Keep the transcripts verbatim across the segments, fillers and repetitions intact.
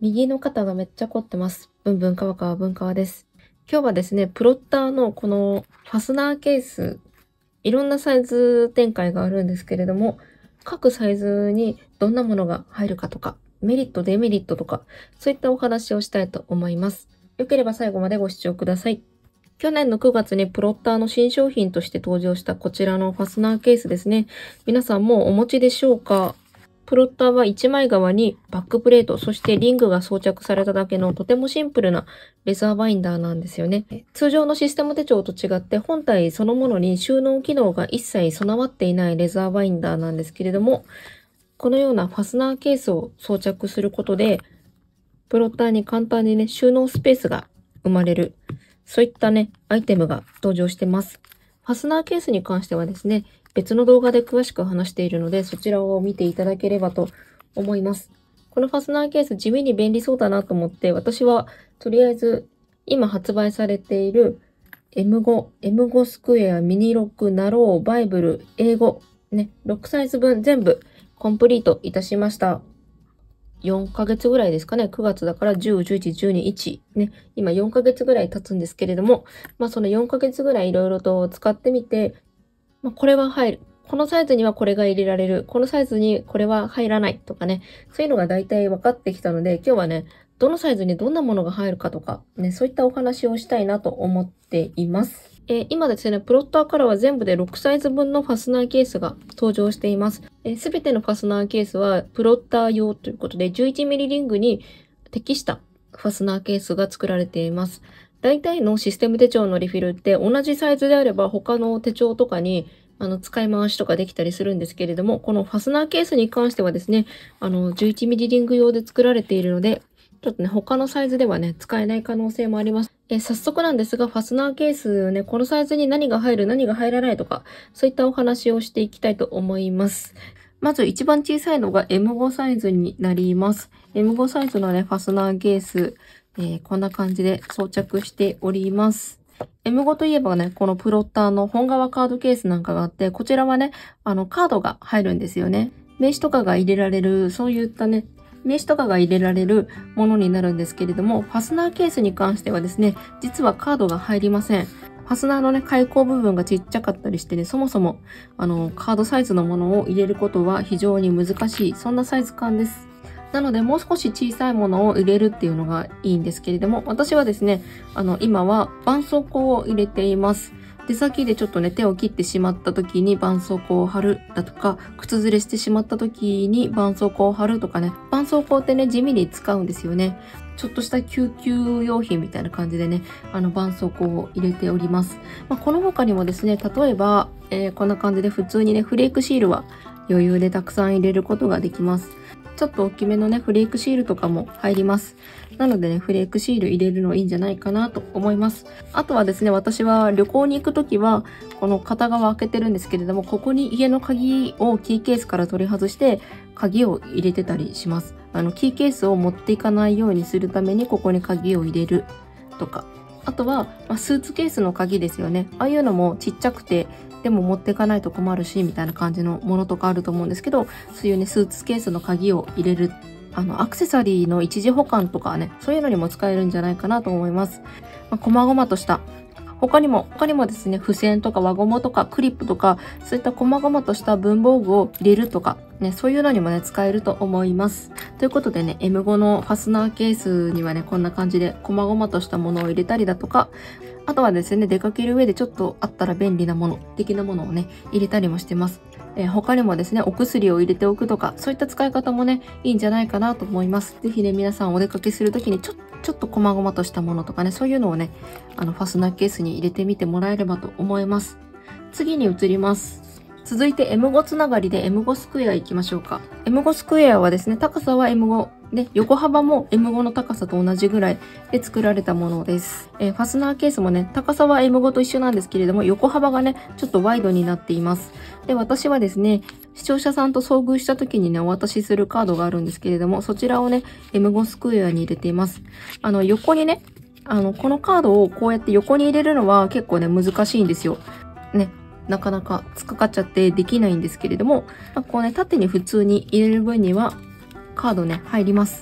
右の肩がめっちゃ凝ってます。ブンブンカワカワブンカワです。今日はですね、プロッターのこのファスナーケース、いろんなサイズ展開があるんですけれども、各サイズにどんなものが入るかとか、メリット、デメリットとか、そういったお話をしたいと思います。よければ最後までご視聴ください。去年のくがつにプロッターの新商品として登場したこちらのファスナーケースですね。皆さんもうお持ちでしょうか？プロッターはいちまい側にバックプレート、そしてリングが装着されただけのとてもシンプルなレザーバインダーなんですよね。通常のシステム手帳と違って本体そのものに収納機能が一切備わっていないレザーバインダーなんですけれども、このようなファスナーケースを装着することで、プロッターに簡単にね、収納スペースが生まれる。そういったね、アイテムが登場してます。ファスナーケースに関してはですね、別の動画で詳しく話しているので、そちらを見ていただければと思います。このファスナーケース地味に便利そうだなと思って、私はとりあえず今発売されている エムご、エムご スクエア、ミニロック、ナロー、バイブル、英語、ね、ろくサイズ分全部コンプリートいたしました。よんかげつぐらいですかね。くがつだからじゅう、じゅういち、じゅうに、いち。ね。今よんかげつぐらい経つんですけれども、まあそのよんかげつぐらいいろいろと使ってみて、まあこれは入る。このサイズにはこれが入れられる。このサイズにこれは入らないとかね。そういうのが大体分かってきたので、今日はね、どのサイズにどんなものが入るかとか、ね、そういったお話をしたいなと思っています。えー、今ですね、プロッターからは全部でろくサイズ分のファスナーケースが登場しています。すべ、えー、てのファスナーケースはプロッター用ということで じゅういちミリ リングに適したファスナーケースが作られています。大体のシステム手帳のリフィルって同じサイズであれば他の手帳とかにあの使い回しとかできたりするんですけれども、このファスナーケースに関してはですね、あの じゅういちミリ リング用で作られているので、ちょっとね、他のサイズではね、使えない可能性もあります。えー、早速なんですが、ファスナーケースね、このサイズに何が入る、何が入らないとか、そういったお話をしていきたいと思います。まず一番小さいのが エムご サイズになります。エムご サイズのね、ファスナーケース、えー、こんな感じで装着しております。エムご といえばね、このプロッターの本革カードケースなんかがあって、こちらはね、あの、カードが入るんですよね。名刺とかが入れられる、そういったね、名刺とかが入れられるものになるんですけれども、ファスナーケースに関してはですね、実はカードが入りません。ファスナーのね、開口部分がちっちゃかったりしてね、そもそも、あの、カードサイズのものを入れることは非常に難しい、そんなサイズ感です。なので、もう少し小さいものを入れるっていうのがいいんですけれども、私はですね、あの、今は絆創膏を入れています。手先でちょっとね、手を切ってしまった時に絆創膏を貼るだとか、靴ずれしてしまった時に絆創膏を貼るとかね、絆創膏ってね、地味に使うんですよね。ちょっとした救急用品みたいな感じでね、あの、絆創膏を入れております。まあ、この他にもですね、例えば、えー、こんな感じで普通にね、フレークシールは余裕でたくさん入れることができます。ちょっと大きめのね、フレークシールとかも入ります。なのでね、フレークシール入れるのいいんじゃないかなと思います。あとはですね、私は旅行に行くときは、この片側開けてるんですけれども、ここに家の鍵をキーケースから取り外して、鍵を入れてたりします。あの、キーケースを持っていかないようにするために、ここに鍵を入れるとか。あとは、まあ、スーツケースの鍵ですよね。ああいうのもちっちゃくて、でも持っていかないと困るし、みたいな感じのものとかあると思うんですけど、そういうね、スーツケースの鍵を入れる。あの、アクセサリーの一時保管とかね、そういうのにも使えるんじゃないかなと思います。まあ、細々とした、他にも、他にもですね、付箋とか輪ゴムとかクリップとか、そういった細々とした文房具を入れるとか、ね、そういうのにもね、使えると思います。ということでね、エムご のファスナーケースにはね、こんな感じで細々としたものを入れたりだとか、あとはですね、出かける上でちょっとあったら便利なもの、的なものをね、入れたりもしてます。えー、他にもですね、お薬を入れておくとか、そういった使い方もね、いいんじゃないかなと思います。ぜひね、皆さんお出かけするときにちょっとちょっと細々としたものとかね、そういうのをね、あの、ファスナーケースに入れてみてもらえればと思います。次に移ります。続いて エムご つながりで エムご スクエア行きましょうか。エムご スクエアはですね、高さは エムご。で、横幅も エムご の高さと同じぐらいで作られたものです。えー、ファスナーケースもね、高さは エムご と一緒なんですけれども、横幅がね、ちょっとワイドになっています。で、私はですね、視聴者さんと遭遇した時にね、お渡しするカードがあるんですけれども、そちらをね、エムご スクエアに入れています。あの、横にね、あの、このカードをこうやって横に入れるのは結構ね、難しいんですよ。ね。なかなか突っかかっちゃってできないんですけれども、まあ、こうね、縦に普通に入れる分にはカードね、入ります。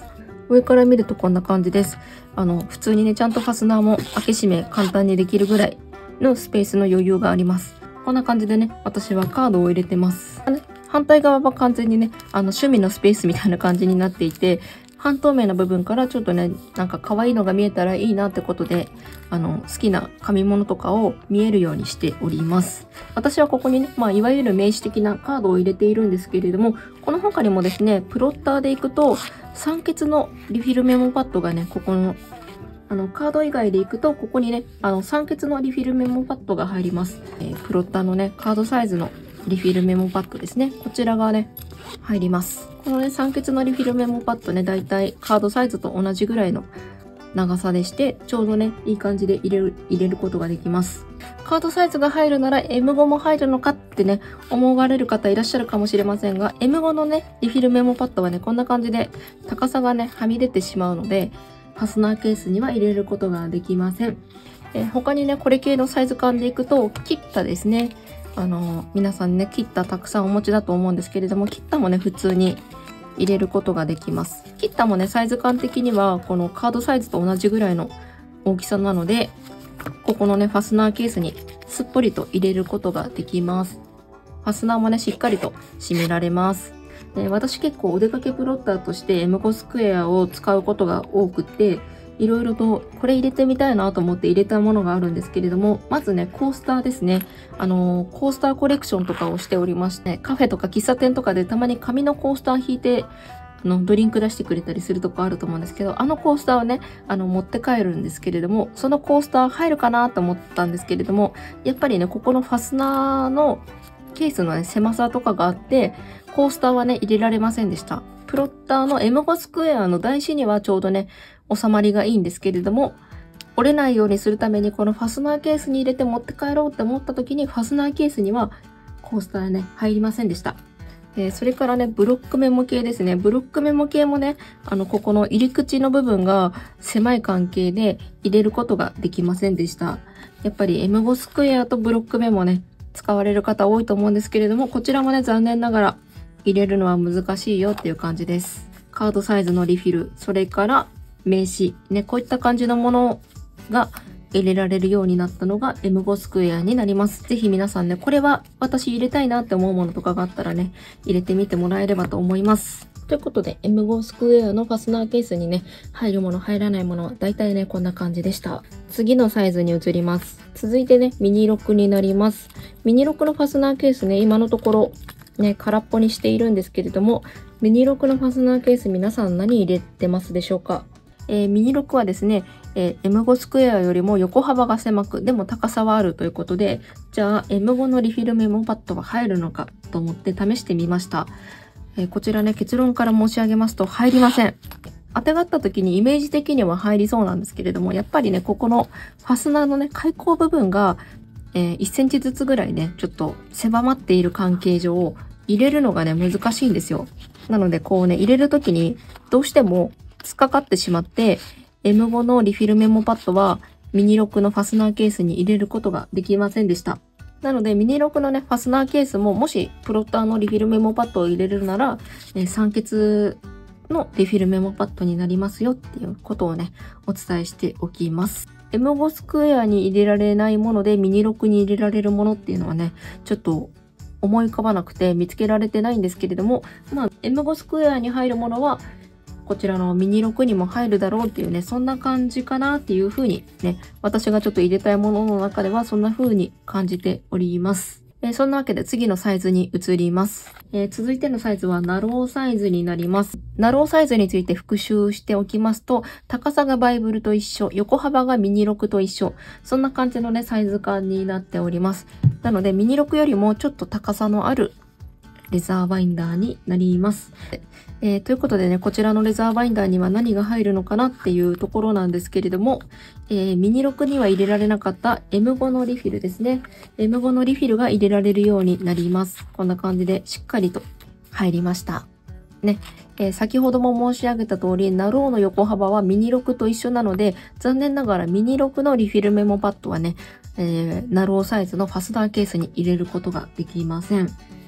上から見るとこんな感じです。あの、普通にね、ちゃんとファスナーも開け閉め簡単にできるぐらいのスペースの余裕があります。こんな感じでね、私はカードを入れてます。反対側は完全にね、あの、趣味のスペースみたいな感じになっていて、半透明な部分からちょっとね、なんか可愛いのが見えたらいいなってことで、あの、好きな紙物とかを見えるようにしております。私はここにね、まあ、いわゆる名詞的なカードを入れているんですけれども、この他にもですね、プロッターでいくと、酸欠のリフィルメモパッドがね、ここの、あの、カード以外でいくと、ここにね、あの、酸欠のリフィルメモパッドが入ります。えー、プロッターのね、カードサイズのリフィルメモパッドですね。こちらがね、入ります。このね、酸欠のリフィルメモパッドね、だいたいカードサイズと同じぐらいの長さでして、ちょうどね、いい感じで入れる、入れることができます。カードサイズが入るなら エムご も入るのかってね、思われる方いらっしゃるかもしれませんが、エムご のね、リフィルメモパッドはね、こんな感じで高さがね、はみ出てしまうので、ファスナーケースには入れることができません。えー、他にね、これ系のサイズ感でいくと、キッタですね。あのー、皆さんね、キッタたくさんお持ちだと思うんですけれども、キッタもね、普通に入れることができます。キッタもね、サイズ感的には、このカードサイズと同じぐらいの大きさなので、ここのね、ファスナーケースにすっぽりと入れることができます。ファスナーもね、しっかりと締められます。で、私結構お出かけプロッターとして エムご スクエアを使うことが多くて、いろいろとこれ入れてみたいなと思って入れたものがあるんですけれども、まずね、コースターですね。あのー、コースターコレクションとかをしておりまして、カフェとか喫茶店とかでたまに紙のコースター引いて、あの、ドリンク出してくれたりするとこあると思うんですけど、あのコースターをね、あの、持って帰るんですけれども、そのコースター入るかなと思ったんですけれども、やっぱりね、ここのファスナーのケースのね、狭さとかがあって、コースターはね、入れられませんでした。プロッターの エムご スクエアの台紙にはちょうどね、収まりがいいんですけれども、折れないようにするためにこのファスナーケースに入れて持って帰ろうって思った時に、ファスナーケースにはコースターね、入りませんでした。えー、それからね、ブロックメモ系ですね。ブロックメモ系もね、あの、ここの入り口の部分が狭い関係で入れることができませんでした。やっぱり エムご スクエアとブロックメモね、使われる方多いと思うんですけれども、こちらもね、残念ながら入れるのは難しいよっていう感じです。カードサイズのリフィル、それから名刺、ね、こういった感じのものが入れられるようになったのが エムご スクエアになります。ぜひ皆さんね、これは私入れたいなって思うものとかがあったらね、入れてみてもらえればと思います。ということで エムご スクエアのファスナーケースにね、入るもの入らないものは大体ね、こんな感じでした。次のサイズに移ります。続いてね、ミニロックになります。ミニロックのファスナーケースね、今のところね、空っぽにしているんですけれども、ミニロックのファスナーケース皆さん何入れてますでしょうか？えー、ミニロックはですね、えー、エムご スクエアよりも横幅が狭く、でも高さはあるということで、じゃあ エムご のリフィルメモパッドは入るのかと思って試してみました。えー、こちらね、結論から申し上げますと入りません。当てがった時にイメージ的には入りそうなんですけれども、やっぱりね、ここのファスナーのね、開口部分が、えー、いっセンチずつぐらいね、ちょっと狭まっている関係上、入れるのがね、難しいんですよ。なので、こうね、入れる時にどうしても突っかかってしまって、エムご のリフィルメモパッドはミニロックのファスナーケースに入れることができませんでした。なので、ミニロックのね、ファスナーケースも、もしプロッターのリフィルメモパッドを入れるなら、えー、酸欠のリフィルメモパッドになりますよっていうことをね、お伝えしておきます。エムご スクエアに入れられないものでミニロックに入れられるものっていうのはね、ちょっと思い浮かばなくて見つけられてないんですけれども、まあ エムご スクエアに入るものはこちらのミニロックにも入るだろうっていうね、そんな感じかなっていう風にね、私がちょっと入れたいものの中ではそんな風に感じております。えー、そんなわけで次のサイズに移ります。えー、続いてのサイズはナローサイズになります。ナローサイズについて復習しておきますと、高さがバイブルと一緒、横幅がミニロックと一緒、そんな感じのね、サイズ感になっております。なのでミニロックよりもちょっと高さのあるレザーバインダーになります。えー、ということでね、こちらのレザーバインダーには何が入るのかなっていうところなんですけれども、えー、ミニロックには入れられなかった エムご のリフィルですね。エムご のリフィルが入れられるようになります。こんな感じでしっかりと入りました。ね、えー、先ほども申し上げた通り、ナローの横幅はミニロックと一緒なので、残念ながらミニロックのリフィルメモパッドはね、えー、ナローサイズのファスナーケースに入れることができません。フ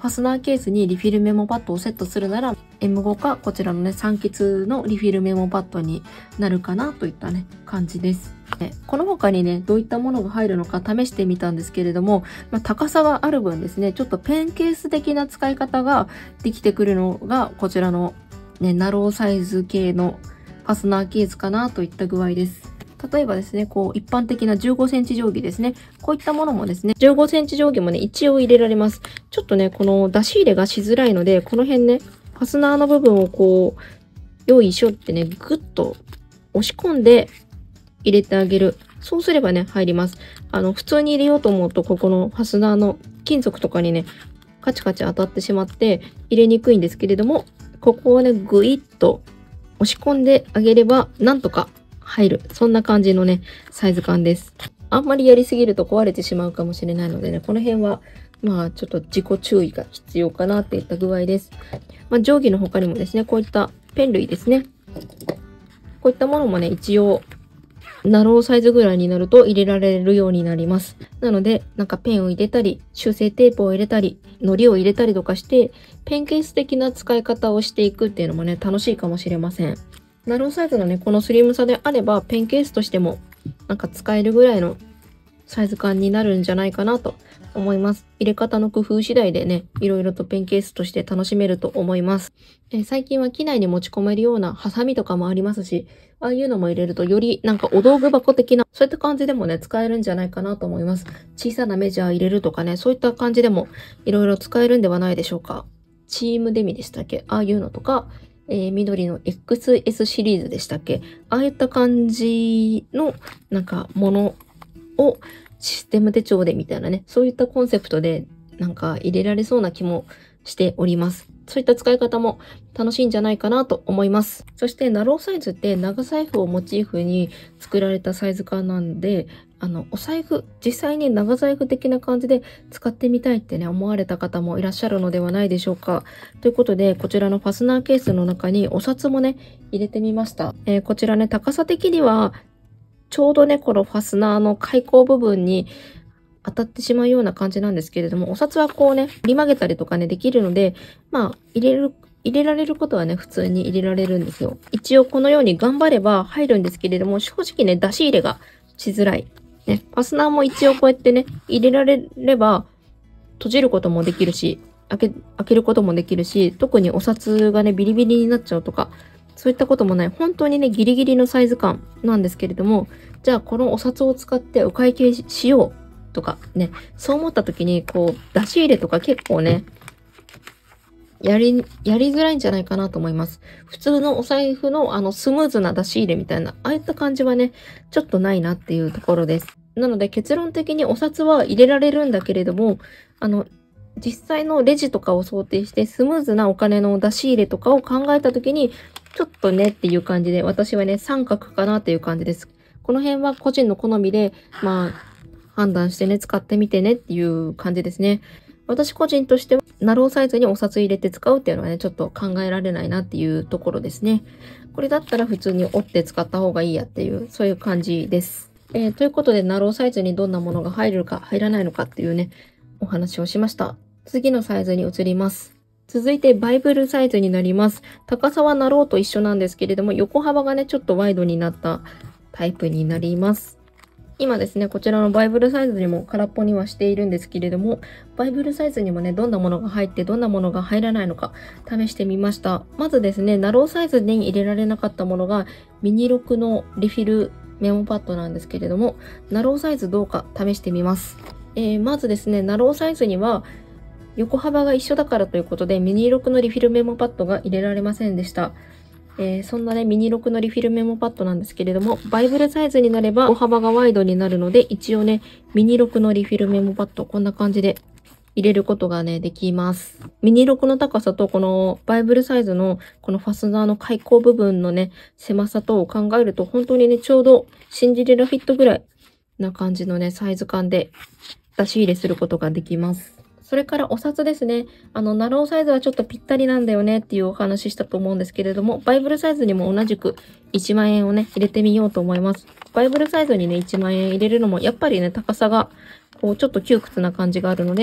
ファスナーケースにリフィルメモパッドをセットするなら エムご かこちらのね、三欠のリフィルメモパッドになるかなといったね、感じです。この他にね、どういったものが入るのか試してみたんですけれども、まあ、高さがある分ですね、ちょっとペンケース的な使い方ができてくるのが、こちらのね、ナローサイズ系のファスナーケースかなといった具合です。例えばですね、こう一般的なじゅうごセンチ定規ですね。こういったものもですね、じゅうごセンチ定規もね、一応入れられます。ちょっとね、この出し入れがしづらいので、この辺ね、ファスナーの部分をこう、よいしょってね、ぐっと押し込んで入れてあげる。そうすればね、入ります。あの、普通に入れようと思うと、ここのファスナーの金属とかにね、カチカチ当たってしまって入れにくいんですけれども、ここをね、ぐいっと押し込んであげれば、なんとか入る。そんな感じのね、サイズ感です。あんまりやりすぎると壊れてしまうかもしれないのでね、この辺は、まあ、ちょっと自己注意が必要かなっていった具合です。まあ、定規の他にもですね、こういったペン類ですね。こういったものもね、一応、ナローサイズぐらいになると入れられるようになります。なので、なんかペンを入れたり、修正テープを入れたり、糊を入れたりとかして、ペンケース的な使い方をしていくっていうのもね、楽しいかもしれません。ナローサイズのね、このスリムさであれば、ペンケースとしても、なんか使えるぐらいのサイズ感になるんじゃないかなと思います。入れ方の工夫次第でね、いろいろとペンケースとして楽しめると思います。えー、最近は機内に持ち込めるようなハサミとかもありますし、ああいうのも入れるとよりなんかお道具箱的な、そういった感じでもね、使えるんじゃないかなと思います。小さなメジャー入れるとかね、そういった感じでもいろいろ使えるんではないでしょうか。チームデミでしたっけ？ああいうのとか、えー、緑の エックスエス シリーズでしたっけ？ああいった感じのなんかものをシステム手帳でみたいなね、そういったコンセプトでなんか入れられそうな気もしております。そういった使い方も楽しいんじゃないかなと思います。そしてナローサイズって長財布をモチーフに作られたサイズ感なんで、あの、お財布、実際に長財布的な感じで使ってみたいってね、思われた方もいらっしゃるのではないでしょうか。ということで、こちらのファスナーケースの中にお札もね、入れてみました。えー、こちらね、高さ的には、ちょうどね、このファスナーの開口部分に当たってしまうような感じなんですけれども、お札はこうね、振り曲げたりとかね、できるので、まあ、入れる、入れられることはね、普通に入れられるんですよ。一応このように頑張れば入るんですけれども、正直ね、出し入れがしづらい。ね、ファスナーも一応こうやってね、入れられれば、閉じることもできるし、開け、開けることもできるし、特にお札がね、ビリビリになっちゃうとか、そういったこともない、本当にね、ギリギリのサイズ感なんですけれども、じゃあこのお札を使ってお会計しようとかね、そう思った時に、こう、出し入れとか結構ね、やり、やりづらいんじゃないかなと思います。普通のお財布のあのスムーズな出し入れみたいな、ああいった感じはね、ちょっとないなっていうところです。なので結論的にお札は入れられるんだけれども、あの、実際のレジとかを想定してスムーズなお金の出し入れとかを考えた時に、ちょっとねっていう感じで、私はね、三角かなっていう感じです。この辺は個人の好みで、まあ、判断してね、使ってみてねっていう感じですね。私個人としては、ナローサイズにお札入れて使うっていうのはね、ちょっと考えられないなっていうところですね。これだったら普通に折って使った方がいいやっていう、そういう感じです。えー、ということで、ナローサイズにどんなものが入るか入らないのかっていうね、お話をしました。次のサイズに移ります。続いてバイブルサイズになります。高さはナローと一緒なんですけれども、横幅がね、ちょっとワイドになったタイプになります。今ですね、こちらのバイブルサイズにも空っぽにはしているんですけれども、バイブルサイズにもね、どんなものが入ってどんなものが入らないのか試してみました。まずですね、ナローサイズに入れられなかったものがミニロクのリフィルメモパッドなんですけれども、ナローサイズどうか試してみます。えー、まずですね、ナローサイズには横幅が一緒だからということで、ミニロクのリフィルメモパッドが入れられませんでした。えー、そんなね、ミニロクのリフィルメモパッドなんですけれども、バイブルサイズになれば横幅がワイドになるので、一応ね、ミニロクのリフィルメモパッド、こんな感じで入れることがね、できます。ミニロクの高さとこのバイブルサイズのこのファスナーの開口部分のね、狭さとを考えると、本当にね、ちょうどシンデレラフィットぐらいな感じのね、サイズ感で出し入れすることができます。それからお札ですね。あの、ナローサイズはちょっとぴったりなんだよねっていうお話したと思うんですけれども、バイブルサイズにも同じくいちまんえんをね、入れてみようと思います。バイブルサイズにね、いちまんえん入れるのも、やっぱりね、高さが、こう、ちょっと窮屈な感じがあるので、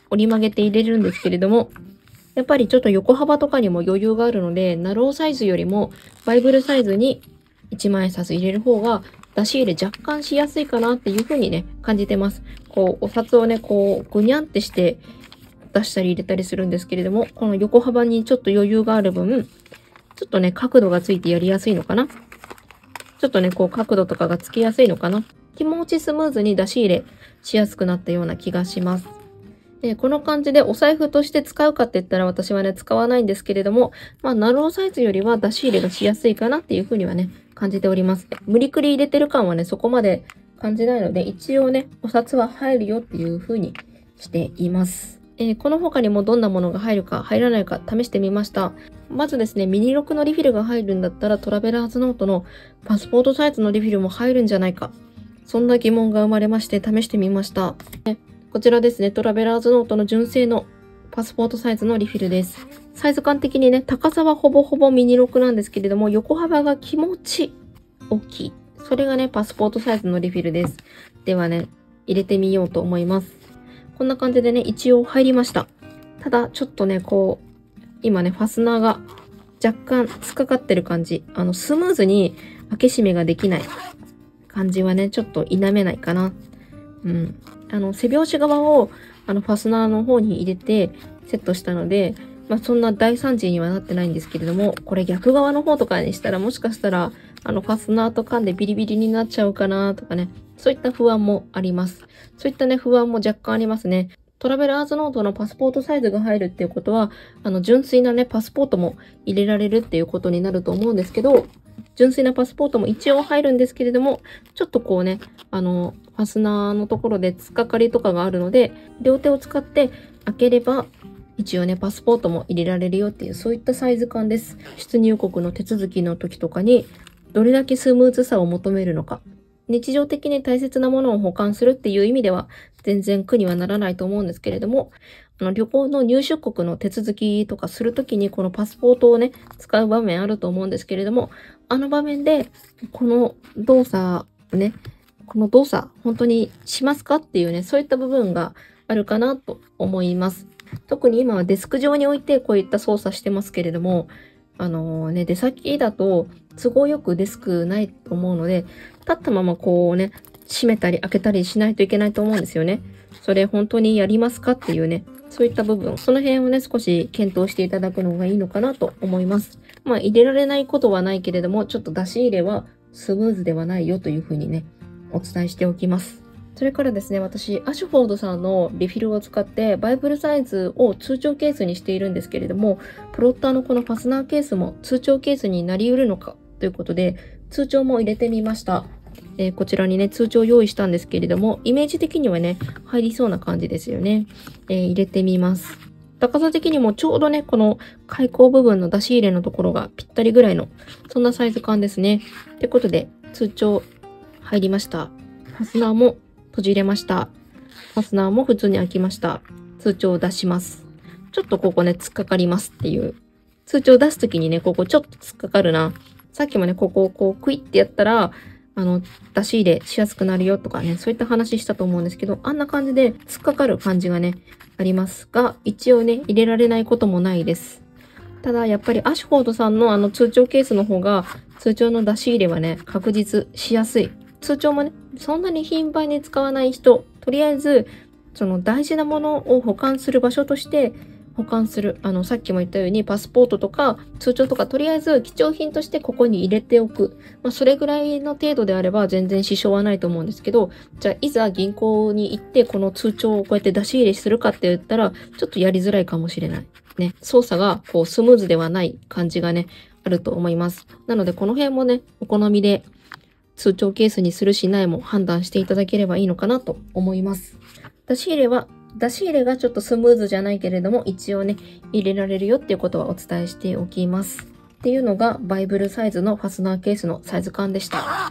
折り曲げて入れるんですけれども、やっぱりちょっと横幅とかにも余裕があるので、ナローサイズよりもバイブルサイズにいちまん円札入れる方が出し入れ若干しやすいかなっていう風にね、感じてます。こう、お札をね、こう、ぐにゃんってして出したり入れたりするんですけれども、この横幅にちょっと余裕がある分、ちょっとね、角度がついてやりやすいのかな。ちょっとね、こう角度とかがつけやすいのかな。気持ちスムーズに出し入れしやすくなったような気がします。で、この感じでお財布として使うかって言ったら私はね、使わないんですけれども、まあ、ナローサイズよりは出し入れがしやすいかなっていう風にはね、感じております。無理くり入れてる感はね、そこまで感じないので、一応ね、お札は入るよっていう風にしています。えー、この他にもどんなものが入るか入らないか試してみました。まずですね、ミニロックのリフィルが入るんだったらトラベラーズノートのパスポートサイズのリフィルも入るんじゃないか。そんな疑問が生まれまして試してみました。こちらですね、トラベラーズノートの純正のパスポートサイズのリフィルです。サイズ感的にね、高さはほぼほぼミニロックなんですけれども、横幅が気持ち大きい。それがね、パスポートサイズのリフィルです。ではね、入れてみようと思います。こんな感じでね、一応入りました。ただ、ちょっとね、こう、今ね、ファスナーが若干突っかかってる感じ。あの、スムーズに開け閉めができない感じはね、ちょっと否めないかな。うん。あの、背拍子側を、あの、ファスナーの方に入れてセットしたので、まあ、そんな大惨事にはなってないんですけれども、これ逆側の方とかにしたら、もしかしたら、あの、ファスナーと噛んでビリビリになっちゃうかなとかね、そういった不安もあります。そういったね、不安も若干ありますね。トラベラーズノートのパスポートサイズが入るっていうことは、あの、純粋なね、パスポートも入れられるっていうことになると思うんですけど、純粋なパスポートも一応入るんですけれども、ちょっとこうね、あの、ファスナーのところで突っかかりとかがあるので、両手を使って開ければ、一応ね、パスポートも入れられるよっていう、そういったサイズ感です。出入国の手続きの時とかに、どれだけスムーズさを求めるのか。日常的に大切なものを保管するっていう意味では、全然苦にはならないと思うんですけれども、あの旅行の入出国の手続きとかするときにこのパスポートをね、使う場面あると思うんですけれども、あの場面で、この動作ね、この動作、本当にしますかっていうね、そういった部分があるかなと思います。特に今はデスク上に置いてこういった操作してますけれども、あのー、ね、出先だと都合よくデスクないと思うので、立ったままこうね、閉めたり開けたりしないといけないと思うんですよね。それ本当にやりますかっていうね、そういった部分、その辺をね、少し検討していただくのがいいのかなと思います。まあ、入れられないことはないけれども、ちょっと出し入れはスムーズではないよというふうにね、お伝えしておきます。それからですね、私、アシュフォードさんのリフィルを使って、バイブルサイズを通帳ケースにしているんですけれども、プロッターのこのファスナーケースも通帳ケースになり得るのかということで、通帳も入れてみました。えー、こちらにね、通帳用意したんですけれども、イメージ的にはね、入りそうな感じですよね。えー、入れてみます。高さ的にもちょうどね、この開口部分の出し入れのところがぴったりぐらいの、そんなサイズ感ですね。ってことで、通帳入りました。ファスナーも閉じれました。ファスナーも普通に開きました。通帳を出します。ちょっとここね、突っかかりますっていう。通帳を出すときにね、ここちょっと突っかかるな。さっきもね、ここをこうクイってやったら、あの、出し入れしやすくなるよとかね、そういった話したと思うんですけど、あんな感じで突っかかる感じがね、ありますが、一応ね、入れられないこともないです。ただ、やっぱりアシュフォードさんのあの通帳ケースの方が、通帳の出し入れはね、確実しやすい。通帳もね、そんなに頻繁に使わない人、とりあえず、その大事なものを保管する場所として、保管する。あの、さっきも言ったように、パスポートとか、通帳とか、とりあえず貴重品としてここに入れておく。まあ、それぐらいの程度であれば全然支障はないと思うんですけど、じゃあ、いざ銀行に行って、この通帳をこうやって出し入れするかって言ったら、ちょっとやりづらいかもしれない。ね。操作が、こう、スムーズではない感じがね、あると思います。なので、この辺もね、お好みで、通帳ケースにするしないも判断していただければいいのかなと思います。出し入れは、出し入れがちょっとスムーズじゃないけれども、一応ね、入れられるよっていうことはお伝えしておきます。っていうのが、バイブルサイズのファスナーケースのサイズ感でした。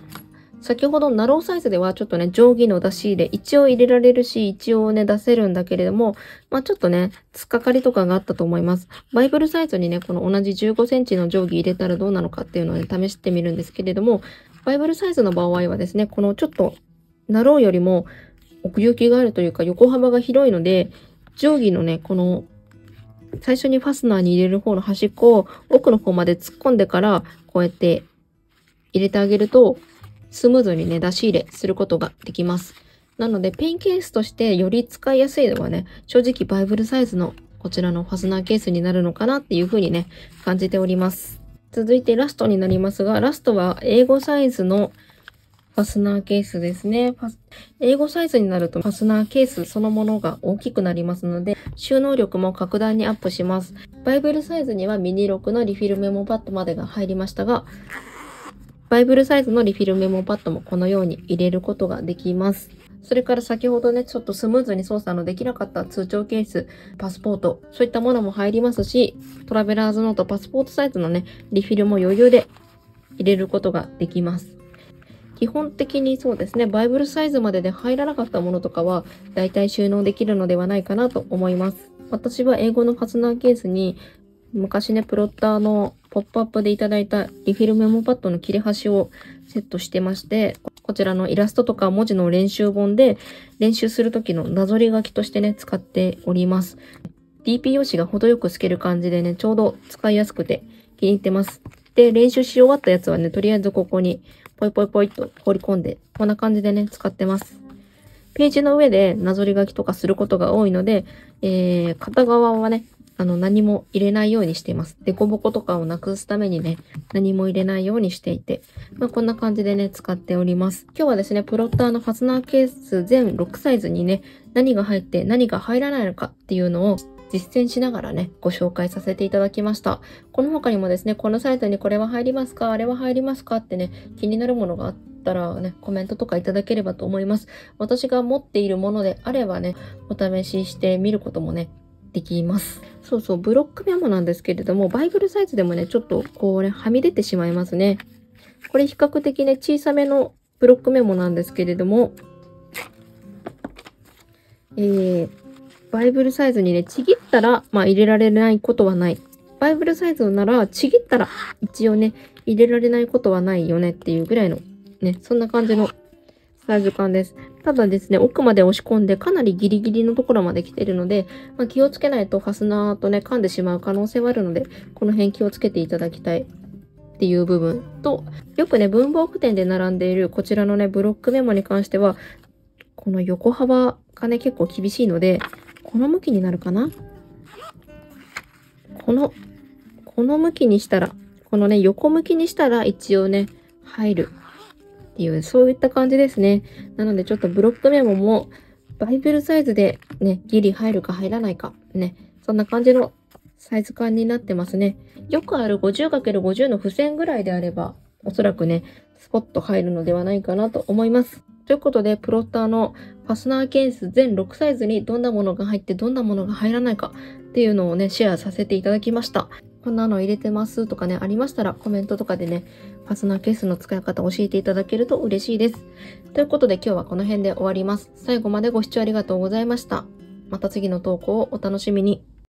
先ほどナローサイズではちょっとね、定規の出し入れ、一応入れられるし、一応ね、出せるんだけれども、まあちょっとね、突っかかりとかがあったと思います。バイブルサイズにね、この同じじゅうごセンチの定規入れたらどうなのかっていうのをね、試してみるんですけれども、バイブルサイズの場合はですね、このちょっと、ナローよりも奥行きがあるというか、横幅が広いので、 定規のね、この、最初にファスナーに入れる方の端っこを奥の方まで突っ込んでから、こうやって入れてあげると、スムーズにね、出し入れすることができます。なので、ペンケースとしてより使いやすいのはね、正直バイブルサイズのこちらのファスナーケースになるのかなっていう風にね、感じております。続いてラストになりますが、ラストは英語サイズのファスナーケースですね。英語サイズになるとファスナーケースそのものが大きくなりますので、収納力も格段にアップします。バイブルサイズにはミニロックのリフィルメモパッドまでが入りましたが、バイブルサイズのリフィルメモパッドもこのように入れることができます。それから先ほどね、ちょっとスムーズに操作のできなかった通帳ケース、パスポート、そういったものも入りますし、トラベラーズノート、パスポートサイズのね、リフィルも余裕で入れることができます。基本的にそうですね、バイブルサイズまでで入らなかったものとかは、だいたい収納できるのではないかなと思います。私は英語のファスナーケースに、昔ね、プロッターのポップアップでいただいたリフィルメモパッドの切れ端をセットしてまして、こちらのイラストとか文字の練習本で練習するときのなぞり書きとしてね、使っております。ディーピー 用紙が程よく透ける感じでね、ちょうど使いやすくて気に入ってます。で、練習し終わったやつはね、とりあえずここにポイポイポイっと放り込んで、こんな感じでね、使ってます。ページの上でなぞり書きとかすることが多いので、えー、片側はね、あの、何も入れないようにしています。デコボコとかをなくすためにね、何も入れないようにしていて、まあ、こんな感じでね、使っております。今日はですね、プロッターのファスナーケース全ろくサイズにね、何が入って何が入らないのかっていうのを実践しながらね、ご紹介させていただきました。この他にもですね、このサイズにこれは入りますか、あれは入りますかってね、気になるものがあったらね、コメントとかいただければと思います。私が持っているものであればね、お試ししてみることもね、できます。そうそう、ブロックメモなんですけれども、バイブルサイズでもね、ちょっとこうね、はみ出てしまいますね。これ比較的ね、小さめのブロックメモなんですけれども、えー、バイブルサイズにね、ちぎったら、まあ入れられないことはない。バイブルサイズなら、ちぎったら一応ね、入れられないことはないよねっていうぐらいの、ね、そんな感じのサイズ感です。ただですね、奥まで押し込んでかなりギリギリのところまで来ているので、まあ、気をつけないとファスナーとね、噛んでしまう可能性はあるので、この辺気をつけていただきたいっていう部分と、よくね、文房具店で並んでいるこちらのね、ブロックメモに関しては、この横幅がね、結構厳しいので、この向きになるかな？この、この向きにしたら、このね、横向きにしたら一応ね、入る。っていう、そういった感じですね。なのでちょっとブロックメモもバイブルサイズでね、ギリ入るか入らないか、ね、そんな感じのサイズ感になってますね。よくある ごじゅうかけるごじゅう の付箋ぐらいであれば、おそらくね、スポッと入るのではないかなと思います。ということで、プロッターのファスナーケース全ろくサイズにどんなものが入ってどんなものが入らないかっていうのをね、シェアさせていただきました。こんなの入れてますとかね、ありましたらコメントとかでね、ファスナーケースの使い方教えていただけると嬉しいです。ということで今日はこの辺で終わります。最後までご視聴ありがとうございました。また次の投稿をお楽しみに。